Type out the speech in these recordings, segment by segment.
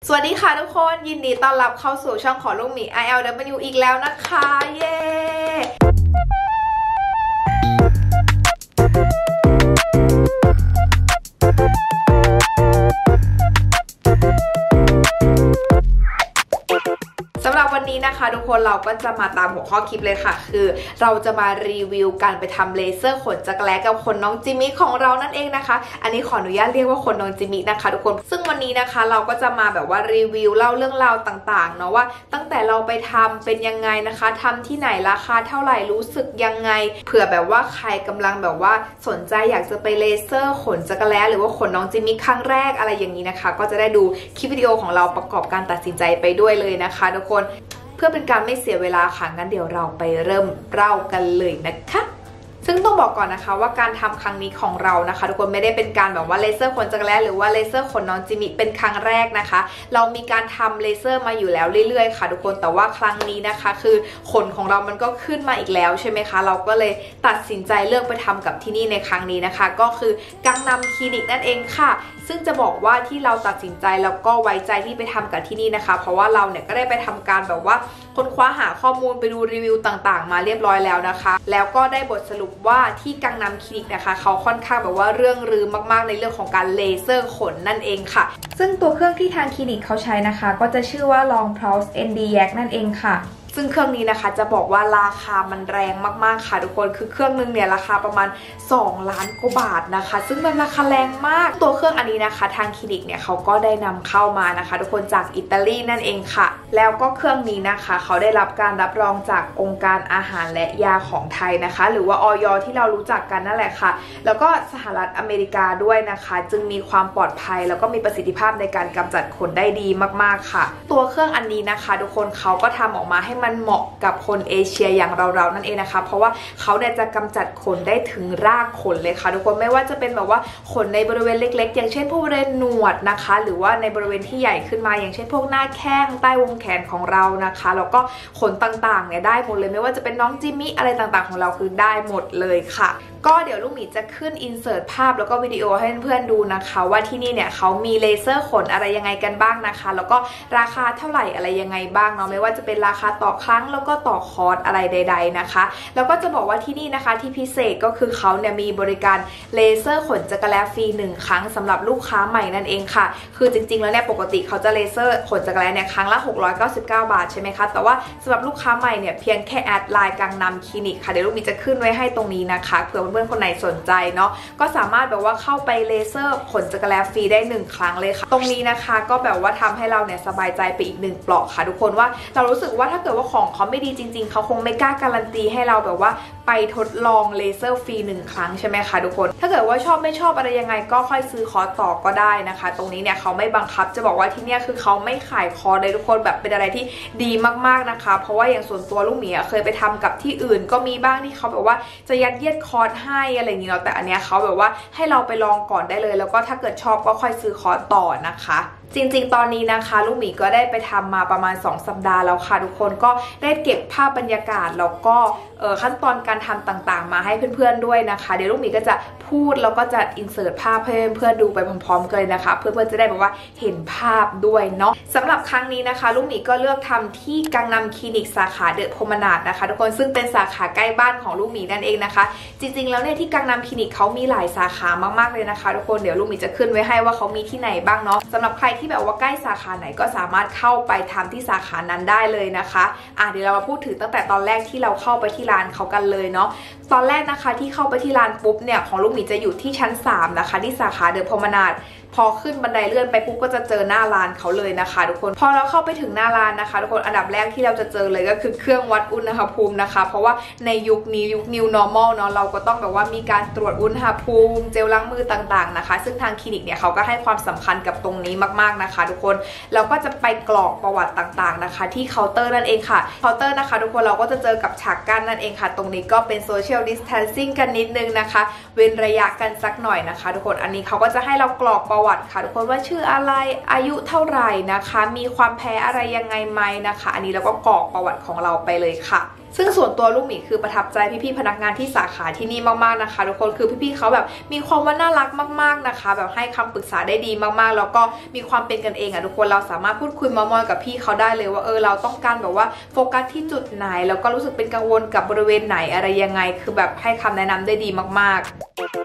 สวัสดีค่ะทุกคนยินดีต้อนรับเข้าสู่ช่องของลูกหมี ILW อีกแล้วนะคะเย้สำหรับวันนี้นะคะทุกคนเราก็จะมาตามหัวข้อคลิปเลยค่ะคือเราจะมารีวิวการไปทำเลเซอร์ขนจักรแร้กับขนน้องจิมิของเรานั่นเองนะคะอันนี้ขออนุญาตเรียกว่าขนน้องจิมินะคะทุกคนซึ่งวันนี้นะคะเราก็จะมาแบบว่ารีวิวเล่าเรื่องราวต่างๆเนาะว่าตั้งแต่เราไปทำเป็นยังไงนะคะทำที่ไหนราคาเท่าไหร่รู้สึกยังไงเผื่อแบบว่าใครกำลังแบบว่าสนใจอยากจะไปเลเซอร์ขนจักรแร้หรือว่าขนน้องจิมิครั้งแรกอะไรอย่างนี้นะคะก็จะได้ดูคลิปวิดีโอของเราประกอบการตัดสินใจไปด้วยเลยนะคะทุกคนเพื่อเป็นการไม่เสียเวลาค่ะงั้นเดี๋ยวเราไปเริ่มเล่ากันเลยนะคะซึ่งต้องบอกก่อนนะคะว่าการทำครั้งนี้ของเรานะคะทุกคนไม่ได้เป็นการแบบว่าเลเซอร์ขนจักรแร้หรือว่าเลเซอร์ขนน้องจิมิเป็นครั้งแรกนะคะเรามีการทำเลเซอร์มาอยู่แล้วเรื่อยๆค่ะทุกคนแต่ว่าครั้งนี้นะคะคือขนของเรามันก็ขึ้นมาอีกแล้วใช่ไหมคะเราก็เลยตัดสินใจเลือกไปทำกับที่นี่ในครั้งนี้นะคะก็คือกังนัมคลินิกนั่นเองค่ะซึ่งจะบอกว่าที่เราตัดสินใจแล้วก็ไว้ใจที่ไปทำกับที่นี่นะคะเพราะว่าเราเนี่ยก็ได้ไปทำการแบบว่าค้นคว้าหาข้อมูลไปดูรีวิวต่างๆมาเรียบร้อยแล้วนะคะแล้วก็ได้บทสรุปว่าที่กังนัมคลินิกนะคะเขาค่อนข้างแบบว่าเรื่องลือมากๆในเรื่องของการเลเซอร์ขนนั่นเองค่ะซึ่งตัวเครื่องที่ทางคลินิกเขาใช้นะคะก็จะชื่อว่า Long Pulse ND Yak นั่นเองค่ะซึ่งเครื่องนี้นะคะจะบอกว่าราคามันแรงมากๆค่ะทุกคนคือเครื่องนึงเนี่ยราคาประมาณ2 ล้านกว่าบาทนะคะซึ่งมันราคาแรงมากตัวเครื่องอันนี้นะคะทางคลินิกเนี่ยเขาก็ได้นำเข้ามานะคะทุกคนจากอิตาลีนั่นเองค่ะแล้วก็เครื่องนี้นะคะเขาได้รับการรับรองจากองค์การอาหารและยาของไทยนะคะหรือว่าอย.ที่เรารู้จักกันนั่นแหละค่ะแล้วก็สหรัฐอเมริกาด้วยนะคะจึงมีความปลอดภัยแล้วก็มีประสิทธิภาพในการกำจัดขนได้ดีมากๆค่ะตัวเครื่องอันนี้นะคะทุกคนเขาก็ทำออกมาให้มันเหมาะกับคนเอเชียอย่างเราๆนั่นเองนะคะเพราะว่าเขาเนี่ยจะกำจัดขนได้ถึงรากขนเลยค่ะทุกคนไม่ว่าจะเป็นแบบว่าขนในบริเวณเล็กๆอย่างเช่นพวกบริเวณหนวดนะคะหรือว่าในบริเวณที่ใหญ่ขึ้นมาอย่างเช่นพวกหน้าแข้งใต้วงแขนของเรานะคะแล้วก็ขนต่างๆเนี่ยได้หมดเลยไม่ว่าจะเป็นน้องจิมิอะไรต่างๆของเราคือได้หมดเลยค่ะก็เดี๋ยวลูกหมีจะขึ้นอินเสิร์ตภาพแล้วก็วิดีโอให้เพื่อนๆดูนะคะว่าที่นี่เนี่ยเขามีเลเซอร์ขนอะไรยังไงกันบ้างนะคะแล้วก็ราคาเท่าไหร่อะไรยังไงบ้างเนาะไม่ว่าจะเป็นราคาต่อครั้งแล้วก็ต่อคอร์สอะไรใดๆนะคะแล้วก็จะบอกว่าที่นี่นะคะที่พิเศษก็คือเขาเนี่ยมีบริการเลเซอร์ขนจักรแร้ฟรี1 ครั้งสำหรับลูกค้าใหม่นั่นเองค่ะคือจริงๆแล้วเนี่ยปกติเขาจะเลเซอร์ขนจักรแร้เนี่ยครั้งละ699 บาทใช่ไหมคะแต่ว่าสำหรับลูกค้าใหม่เนี่ยเพียงแค่แอดไลน์กังนัมคลินิกค่ะเดี๋ยวลูกหมีจะขึ้นไว้ให้ตรงนี้นะคะเผื่อเพื่อนๆคนไหนสนใจเนาะก็สามารถแบบว่าเข้าไปเลเซอร์ขนจักรแร้ฟรีได้1 ครั้งเลยค่ะตรงนี้นะคะก็แบบว่าทำให้เราเนี่ยสบายใจไปอีก1 เปราะค่ะทุกคนว่าเรารู้สึกว่าถ้าเกิดว่าของเขาไม่ดีจริงๆเขาคงไม่กล้าการันตีให้เราแบบว่าไปทดลองเลเซอร์ฟรี1 ครั้งใช่ไหมคะทุกคนถ้าเกิดว่าชอบไม่ชอบอะไรยังไงก็ค่อยซื้อคอร์สต่อก็ได้นะคะตรงนี้เนี่ยเขาไม่บังคับจะบอกว่าที่เนี่ยคือเขาไม่ขายคอร์สเลยทุกคนแบบเป็นอะไรที่ดีมากๆนะคะเพราะว่าอย่างส่วนตัวลูกหมีเคยไปทำกับที่อื่นก็มีบ้างที่เขาแบบว่าจะยัดเยียดคอร์สให้อะไรอย่างเงี้ยแต่อันเนี้ยเขาแบบว่าให้เราไปลองก่อนได้เลยแล้วก็ถ้าเกิดชอบก็ค่อยซื้อคอร์สต่อนะคะจริงๆตอนนี้นะคะลูกหมีก็ได้ไปทำมาประมาณ2 สัปดาห์แล้วค่ะทุกคนก็ได้เก็บภาพบรรยากาศแล้วก็ขั้นตอนการทำต่างๆมาให้เพื่อนๆด้วยนะคะเดี๋ยวลูกหมีก็จะพูดแล้วก็จะอินเสิร์ตภาพให้เพื่อนๆดูไปพร้อมๆกันเลยนะคะเพื่อนๆจะได้แบบว่าเห็นภาพด้วยเนาะสำหรับครั้งนี้นะคะลูกหมีก็เลือกทำที่กังนัมคลินิกสาขาเดอะโพรมานาดนะคะทุกคนซึ่งเป็นสาขาใกล้บ้านของลูกหมีนั่นเองนะคะจริงๆแล้วเนี่ยที่กังนัมคลินิกเขามีหลายสาขามากๆเลยนะคะทุกคนเดี๋ยวลูกหมีจะขึ้นไว้ให้ว่าเขามีที่ไหนบ้างเนาะสำหรับใครที่แบบว่าใกล้สาขาไหนก็สามารถเข้าไปทำที่สาขานั้นได้เลยนะคะเดี๋ยวเรามาพูดถึงตั้งแต่ตอนแรกที่เราเข้าไปที่ร้านเขากันเลยเนาะตอนแรกนะคะที่เข้าไปที่ร้านปุ๊บเนี่ยของลูกหมีจะอยู่ที่ชั้น3นะคะที่สาขาเดอะโพรมานาดพอขึ้นบันไดเลื่อนไปปุ๊บก็จะเจอหน้าร้านเขาเลยนะคะทุกคนพอเราเข้าไปถึงหน้าร้านนะคะทุกคนอันดับแรกที่เราจะเจอเลยก็คือเครื่องวัดอุณหภูมินะคะเพราะว่าในยุคนี้ยุค New Normal เนาะเราก็ต้องแบบว่ามีการตรวจอุณหภูมิเจลล้างมือต่างๆนะคะซึ่งทางคลินิกเนี่ยเขาก็ให้ความสำคัญกับตรงนี้มากๆนะคะทุกคนเราก็จะไปกรอกประวัติต่างๆนะคะที่เคาน์เตอร์นั่นเองค่ะเคาน์เตอร์นะคะทุกคนเราก็จะเจอกับฉากกั้นนั่นเองค่ะตรงนี้ก็เป็น Social Distancing กันนิดนึงนะคะเว้นระยะกันสักหน่อยนะคะทุกคนอันนี้เขาก็จะให้เรากรอกประวัติค่ะทุกคนว่าชื่ออะไรอายุเท่าไหร่นะคะมีความแพ้อะไรยังไงไหมนะคะอันนี้เราก็กรอกประวัติของเราไปเลยค่ะซึ่งส่วนตัวลูกหมีคือประทับใจพี่ๆพนักงานที่สาขาที่นี่มากๆนะคะทุกคนคือพี่ๆเขาแบบมีความว่าน่ารักมากๆนะคะแบบให้คำปรึกษาได้ดีมากๆแล้วก็มีความเป็นกันเองทุกคนเราสามารถพูดคุยมอยกับพี่เขาได้เลยว่าเราต้องการแบบว่าโฟกัสที่จุดไหนแล้วก็รู้สึกเป็นกังวลกับบริเวณไหนอะไรยังไงคือแบบให้คำแนะนำได้ดีมากๆ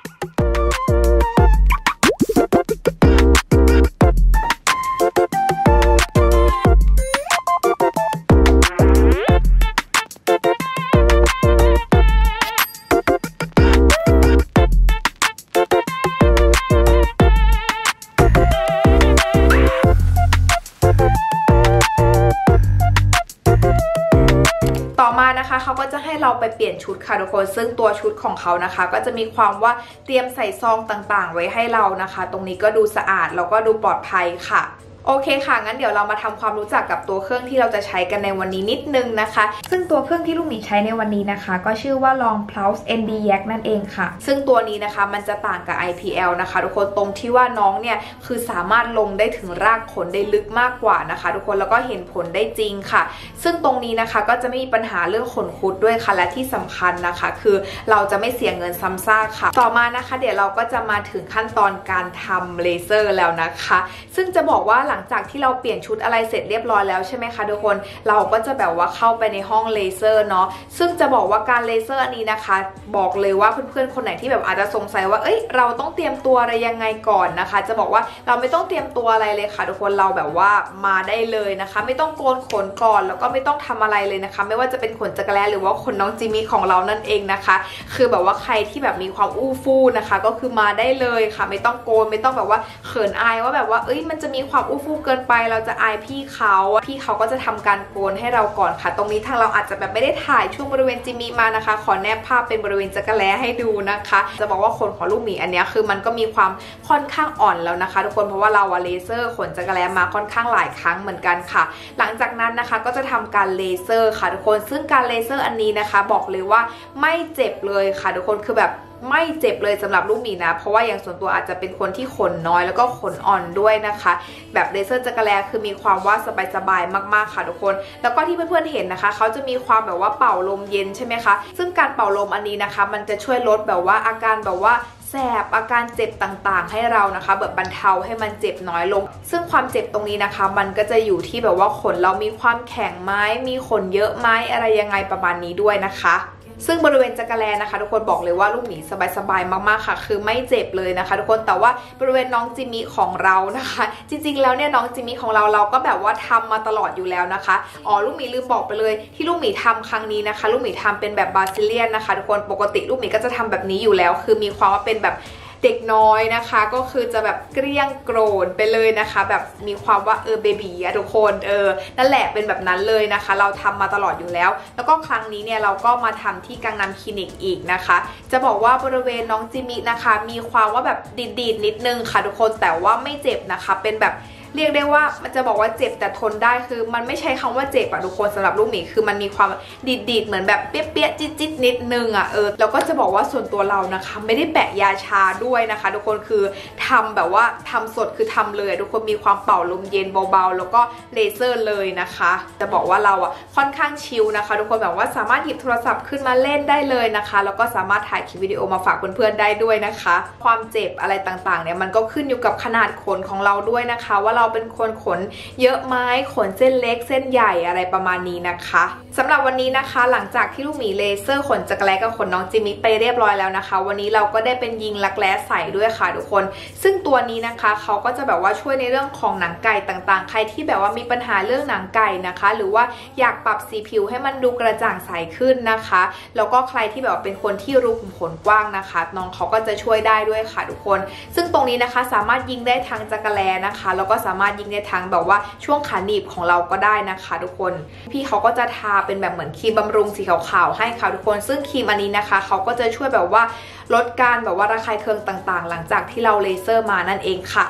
ต่อมานะคะเขาก็จะให้เราไปเปลี่ยนชุดค่ะทุกคนซึ่งตัวชุดของเขานะคะก็จะมีความว่าเตรียมใส่ซองต่างๆไว้ให้เรานะคะตรงนี้ก็ดูสะอาดแล้วก็ดูปลอดภัยค่ะโอเคค่ะงั้นเดี๋ยวเรามาทำความรู้จักกับตัวเครื่องที่เราจะใช้กันในวันนี้นิดนึงนะคะซึ่งตัวเครื่องที่ลูกหมีใช้ในวันนี้นะคะก็ชื่อว่า Long Pulse ND Yak นั่นเองค่ะซึ่งตัวนี้นะคะมันจะต่างกับ IPL นะคะทุกคนตรงที่ว่าน้องเนี่ยคือสามารถลงได้ถึงรากขนได้ลึกมากกว่านะคะทุกคนแล้วก็เห็นผลได้จริงค่ะซึ่งตรงนี้นะคะก็จะไม่มีปัญหาเรื่องขนคุดด้วยค่ะและที่สำคัญนะคะคือเราจะไม่เสียเงินซ้ำซากค่ะต่อมานะคะเดี๋ยวเราก็จะมาถึงขั้นตอนการทำเลเซอร์แล้วนะคะซึ่งจะบอกว่าหลังจากที่เราเปลี่ยนชุดอะไรเสร็จเรียบร้อยแล้วใช่ไหมคะทุกคนเราก็จะแบบว่าเข้าไปในห้องเลเซอร์เนาะซึ่งจะบอกว่าการเลเซอร์อันนี้นะคะบอกเลยว่าเพื่อนๆคนไหนที่แบบอาจจะสงสัยว่าเราต้องเตรียมตัวอะไรยังไงก่อนนะคะจะบอกว่าเราไม่ต้องเตรียมตัวอะไรเลยค่ะทุกคนเราแบบว่ามาได้เลยนะคะไม่ต้องโกนขนก่อนแล้วก็ไม่ต้องทำอะไรเลยนะคะไม่ว่าจะเป็นขนจักรแร้หรือว่าขนน้องจิมมี่ของเรานั่นเองนะคะคือแบบว่าใครที่แบบมีความอู้ฟู่นะคะก็คือมาได้เลยค่ะไม่ต้องโกนไม่ต้องแบบว่าเขินอายว่าแบบว่ามันจะมีความอู้ฟู่เกินไปเราจะอายพี่เขาก็จะทำการโกนให้เราก่อนค่ะตรงนี้ทางเราอาจจะแบบไม่ได้ถ่ายช่วงบริเวณจิมมี่มานะคะขอแนบภาพเป็นบริเวณจักรแร้ให้ดูนะคะจะบอกว่าขนของลูกหมีอันนี้คือมันก็มีความค่อนข้างอ่อนแล้วนะคะทุกคนเพราะว่าเราเลเซอร์ขนจักรแร้มาค่อนข้างหลายครั้งเหมือนกันค่ะหลังจากนั้นนะคะก็จะทำการเลเซอร์ค่ะทุกคนซึ่งการเลเซอร์อันนี้นะคะบอกเลยว่าไม่เจ็บเลยค่ะทุกคนคือแบบไม่เจ็บเลยสำหรับลูกหมีนะเพราะว่าอย่างส่วนตัวอาจจะเป็นคนที่ขนน้อยแล้วก็ขนอ่อนด้วยนะคะแบบเลเซอร์จักรแร้คือมีความว่าสบายๆมากๆค่ะทุกคนแล้วก็ที่เพื่อนๆเห็นนะคะเขาจะมีความแบบว่าเป่าลมเย็นใช่ไหมคะซึ่งการเป่าลมอันนี้นะคะมันจะช่วยลดแบบว่าอาการแบบว่าแสบอาการเจ็บต่างๆให้เรานะคะแบบบรรเทาให้มันเจ็บน้อยลงซึ่งความเจ็บตรงนี้นะคะมันก็จะอยู่ที่แบบว่าขนเรามีความแข็งไหมมีขนเยอะไหมอะไรยังไงประมาณนี้ด้วยนะคะซึ่งบริเวณจักรแร้นะคะทุกคนบอกเลยว่าลูกหมีสบายๆมากๆค่ะคือไม่เจ็บเลยนะคะทุกคนแต่ว่าบริเวณน้องจิมมี่ของเรานะคะจริงๆแล้วเนี่ยน้องจิมมี่ของเราก็แบบว่าทำมาตลอดอยู่แล้วนะคะลูกหมีลืมบอกไปเลยที่ลูกหมีทำครั้งนี้นะคะลูกหมีทำเป็นแบบบราซิเลียนนะคะทุกคนปกติลูกหมีก็จะทำแบบนี้อยู่แล้วคือมีความว่าเป็นแบบเด็กน้อยนะคะก็คือจะแบบเกลี้ยงโกรนไปเลยนะคะแบบมีความว่าเบบีอะทุกคนนั่นแหละเป็นแบบนั้นเลยนะคะเราทำมาตลอดอยู่แล้วแล้วก็ครั้งนี้เนี่ยเราก็มาทำที่กังนัมคลินิกอีกนะคะจะบอกว่าบริเวณน้องจิมมี่นะคะมีความว่าแบบดีดนิดนึงค่ะทุกคนแต่ว่าไม่เจ็บนะคะเป็นแบบเรียกได้ว่ามันจะบอกว่าเจ็บแต่ทนได้คือมันไม่ใช่คำว่าเจ็บอะทุกคนสำหรับลูกหมีคือมันมีความดีดเหมือนแบบเปี้ยๆจิ๊ดนิดนึงอะแล้วก็จะบอกว่าส่วนตัวเรานะคะไม่ได้แปะยาชาด้วยนะคะทุกคนคือทำแบบว่าทำสดคือทำเลยทุกคนมีความเป่าลมเย็นเบาๆแล้วก็เลเซอร์เลยนะคะจะบอกว่าเราอะค่อนข้างชิลนะคะทุกคนแบบว่าสามารถหยิบโทรศัพท์ขึ้นมาเล่นได้เลยนะคะแล้วก็สามารถถ่ายคลิปวิดีโอมาฝากเพื่อนๆได้ด้วยนะคะความเจ็บอะไรต่างๆเนี่ยมันก็ขึ้นอยู่กับขนาดขนของเราด้วยนะคะว่าเราเป็นคนขนเยอะไหมขนเส้นเล็กเส้นใหญ่อะไรประมาณนี้นะคะสำหรับวันนี้นะคะหลังจากที่ลูกหมีเลเซอร์ขนจักรแร้กับขนน้องจิมมี่ไปเรียบร้อยแล้วนะคะวันนี้เราก็ได้เป็นยิงรักแร้ใส่ด้วยค่ะทุกคนซึ่งตัวนี้นะคะเขาก็จะแบบว่าช่วยในเรื่องของหนังไก่ต่างๆใครที่แบบว่ามีปัญหาเรื่องหนังไก่นะคะหรือว่าอยากปรับสีผิวให้มันดูกระจ่างใสขึ้นนะคะแล้วก็ใครที่แบบเป็นคนที่รูขุมขนกว้างนะคะน้องเขาก็จะช่วยได้ด้วยค่ะทุกคนซึ่งตรงนี้นะคะสามารถยิงได้ทั้งจักรแร้นะคะแล้วก็สามารถยิงได้ทั้งแบบว่าช่วงขาหนีบของเราก็ได้นะคะทุกคนพี่เขาก็จะทาเป็นแบบเหมือนครีมบำรุงสีขาวๆให้ค่ะทุกคนซึ่งครีมอันนี้นะคะเขาก็จะช่วยแบบว่าลดการแบบว่าระคายเคืองต่างๆหลังจากที่เราเลเซอร์มานั่นเองค่ะ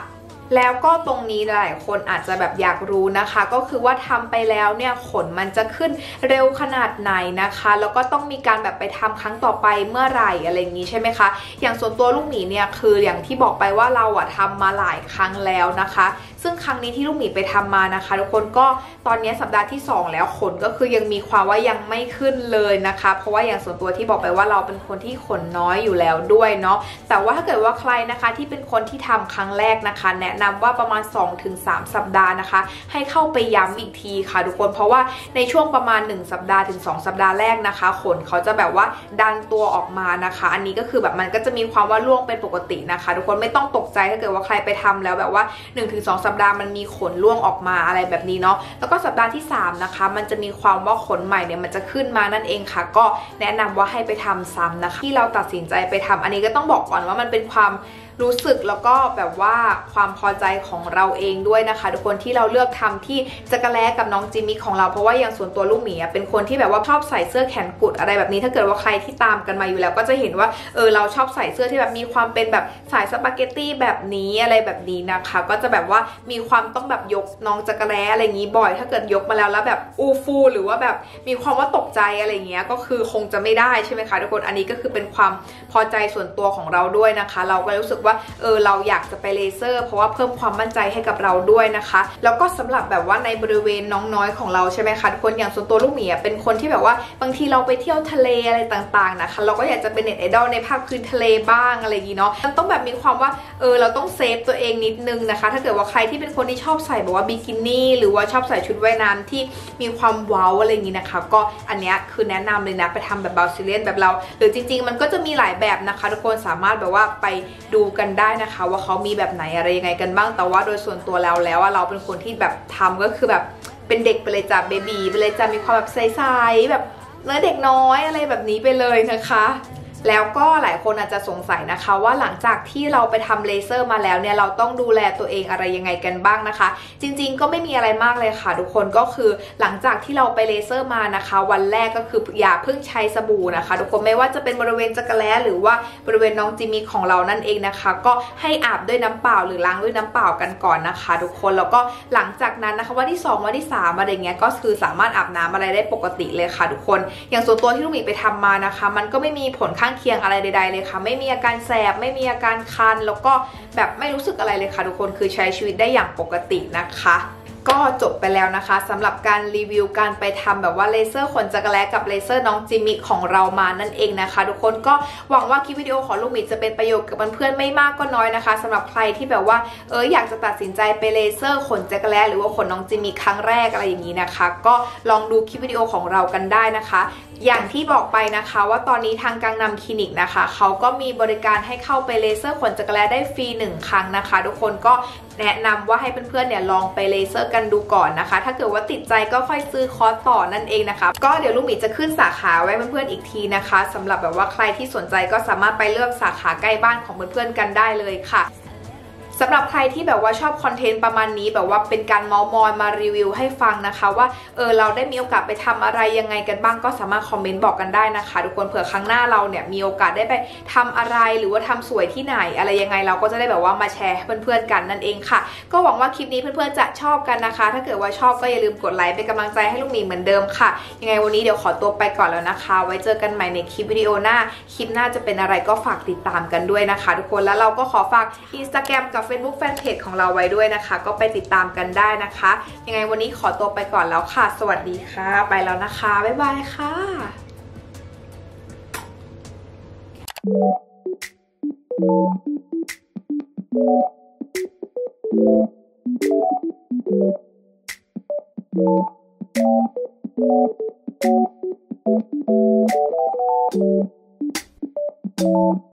แล้วก็ตรงนี้หลายคนอาจจะแบบอยากรู้นะคะก็คือว่าทำไปแล้วเนี่ยขนมันจะขึ้นเร็วขนาดไหนนะคะแล้วก็ต้องมีการแบบไปทำครั้งต่อไปเมื่อไหร่อะไรอย่างนี้ใช่ไหมคะอย่างส่วนตัวลูกหมีเนี่ยคืออย่างที่บอกไปว่าเราทำมาหลายครั้งแล้วนะคะซึ่งครั้งนี้ที่ลูกหมีไปทำมานะคะทุกคนก็ตอนนี้สัปดาห์ที่2แล้วขนก็คือยังมีความว่ายังไม่ขึ้นเลยนะคะเพราะว่าอย่างส่วนตัวที่บอกไปว่าเราเป็นคนที่ขนน้อยอยู่แล้วด้วยเนาะแต่ว่าถ้าเกิดว่าใครนะคะที่เป็นคนที่ทำครั้งแรกนะคะแนะนำว่าประมาณ 2-3 สัปดาห์นะคะให้เข้าไปย้ำอีกทีค่ะทุกคนเพราะว่าในช่วงประมาณ1สัปดาห์ถึง2สัปดาห์แรกนะคะขนเขาจะแบบว่าดันตัวออกมานะคะอันนี้ก็คือแบบมันก็จะมีความว่าร่วงเป็นปกตินะคะทุกคนไม่ต้องตกใจถ้าเกิดว่าใครไปทำแล้วแบบว่า 1-2 สัปดาห์มันมีขนร่วงออกมาอะไรแบบนี้เนาะแล้วก็สัปดาห์ที่3นะคะมันจะมีความว่าขนใหม่เนี่ยมันจะขึ้นมานั่นเองค่ะก็แนะนำว่าให้ไปทำซ้ำนะคะที่เราตัดสินใจไปทำอันนี้ก็ต้องบอกก่อนว่ามันเป็นความรู้สึกแล้วก็แบบว่าความพอใจของเราเองด้วยนะคะทุกคนที่เราเลือกทำที่จักรแล้กับน้องจิมมี่ของเราเพราะว่าอย่างส่วนตัวลูกหมีเป็นคนที่แบบว่าชอบใส่เสื้อแขนกุดอะไรแบบนี้ถ้าเกิดว่าใครที่ตามกันมาอยู่แล้วก็จะเห็นว่าเราชอบใส่เสื้อที่แบบมีความเป็นแบบสายสปาเกตตี้แบบนี้อะไรแบบนี้นะคะก็จะแบบว่ามีความต้องแบบยกน้องจักรแล้อะไรอย่างนี้บ่อยถ้าเกิดยกมาแล้วแบบอูฟูหรือว่าแบบมีความว่าตกใจอะไรเงี้ยก็คือคงจะไม่ได้ใช่ไหมคะทุกคนอันนี้ก็คือเป็นความพอใจส่วนตัวของเราด้วยนะคะเราก็รู้สึกว่าเราอยากจะไปเลเซอร์เพราะว่าเพิ่มความมั่นใจให้กับเราด้วยนะคะแล้วก็สำหรับแบบว่าในบริเวณน้องน้อยของเราใช่ไหมคะทุกคนอย่างส่วนตัวลูกหมีเป็นคนที่แบบว่าบางทีเราไปเที่ยวทะเลอะไรต่างๆนะคะเราก็อยากจะเป็นเน็ตไอดอลในภาคพื้นทะเลบ้างอะไรอย่างนี้เนาะมันต้องแบบมีความว่าเราต้องเซฟตัวเองนิดนึงนะคะถ้าเกิดว่าใครที่เป็นคนที่ชอบใส่แบบว่าบิกินี่หรือว่าชอบใส่ชุดว่ายน้ำที่มีความว้าวอะไรอย่างนี้นะคะก็อันนี้คือแนะนำเลยนะไปทำแบบบาซิเลียนแบบเราหรือจริงๆมันก็จะมีหลายแบบนะคะทุกคนสามารถแบบว่าไปดูกันได้นะคะว่าเขามีแบบไหนอะไรยังไงกันบ้างแต่ว่าโดยส่วนตัวแล้วเราเป็นคนที่แบบทำก็คือแบบเป็นเด็กไปเลยจ้ะเบบีไปเลยจ้ะมีความแบบใสๆแบบเนื้อเด็กน้อยอะไรแบบนี้ไปเลยนะคะแล้วก็หลายคนอาจจะสงสัยนะคะว่าหลังจากที่เราไปทำเลเซอร์มาแล้วเนี่ยเราต้องดูแลตัวเองอะไรยังไงกันบ้างนะคะจริงๆก็ไม่มีอะไรมากเลยค่ะทุกคนก็คือหลังจากที่เราไปเลเซอร์มานะคะวันแรกก็คืออย่าเพิ่งใช้สบู่นะคะทุกคนไม่ว่าจะเป็นบริเวณจักรแล้หรือว่าบริเวณน้องจิมมี่ของเรานั่นเองนะคะก็ให้อาบด้วยน้ำเปล่าหรือล้างด้วยน้ำเปล่ากันก่อนนะคะทุกคนแล้วก็หลังจากนั้นนะคะวันที่2วันที่3อะไรเงี้ยก็คือสามารถอาบน้ำอะไรได้ปกติเลยค่ะทุกคนอย่างส่วนตัวที่ลูกหมีไปทำมานะคะมันก็ไม่มีผลข้างเคียงอะไรใดๆเลยค่ะไม่มีอาการแสบไม่มีอาการคันแล้วก็แบบไม่รู้สึกอะไรเลยค่ะทุกคนคือใช้ชีวิตได้อย่างปกตินะคะก็จบไปแล้วนะคะสำหรับการรีวิวการไปทำแบบว่าเลเซอร์ขนจักรแล้กับเลเซอร์น้องจิมมี่ของเรามานั่นเองนะคะทุกคนก็หวังว่าคลิปวิดีโอของลูกหมีจะเป็นประโยชน์กับเพื่อนๆไม่มากก็น้อยนะคะสำหรับใครที่แบบว่าอยากจะตัดสินใจไปเลเซอร์ขนจักรแล้หรือว่าขนน้องจิมมี่ครั้งแรกอะไรอย่างนี้นะคะก็ลองดูคลิปวิดีโอของเรากันได้นะคะอย่างที่บอกไปนะคะว่าตอนนี้ทางกังนำคลินิกนะคะเขาก็มีบริการให้เข้าไปเลเซอร์ขนจักรแล้ได้ฟรี1 ครั้งนะคะทุกคนก็แนะนำว่าให้เพื่อนๆเนี่ยลองไปเลเซอร์กันดูก่อนนะคะถ้าเกิดว่าติดใจก็ค่อยซื้อคอร์สต่อนั่นเองนะคะก็เดี๋ยวลูกหมีจะขึ้นสาขาไว้เพื่อนๆอีกทีนะคะสำหรับแบบว่าใครที่สนใจก็สามารถไปเลือกสาขาใกล้บ้านของเพื่อนๆกันได้เลยค่ะสำหรับใครที่แบบว่าชอบคอนเทนต์ประมาณนี้แบบว่าเป็นการเมาส์มอยมารีวิวให้ฟังนะคะว่าเราได้มีโอกาสไปทำอะไรยังไงกันบ้างก็สามารถคอมเมนต์บอกกันได้นะคะทุกคนเผื่อครั้งหน้าเราเนี่ยมีโอกาสได้ไปทำอะไรหรือว่าทำสวยที่ไหนอะไรยังไงเราก็จะได้แบบว่ามาแชร์ให้เพื่อนๆกันนั่นเองค่ะก็หวังว่าคลิปนี้เพื่อนๆจะชอบกันนะคะถ้าเกิดว่าชอบก็อย่าลืมกดไลค์เป็นกำลังใจให้ลูกหมีเหมือนเดิมค่ะยังไงวันนี้เดี๋ยวขอตัวไปก่อนแล้วนะคะไว้เจอกันใหม่ในคลิปวิดีโอหน้าคลิปหน้าจะเป็นอะไรก็ฝากติดตามกันด้วยนะคะทุกคนแล้วเราก็ขอฝาก Instagram กับ Facebook Fanpage ของเราไว้ด้วยนะคะก็ไปติดตามกันได้นะคะยังไงวันนี้ขอตัวไปก่อนแล้วค่ะสวัสดีค่ะไปแล้วนะคะบ๊ายบายค่ะ